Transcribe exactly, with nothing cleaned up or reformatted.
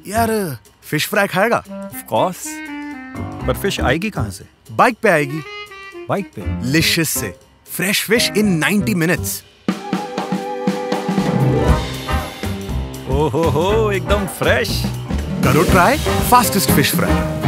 यार fish fry खाएगा? Of course, पर फिश आएगी कहाँ से? बाइक पे आएगी। बाइक पे? लिशियस से fresh fish in ninety minutes. ओहो हो, एकदम फ्रेश। करो ट्राई फास्टेस्ट फिश फ्राई।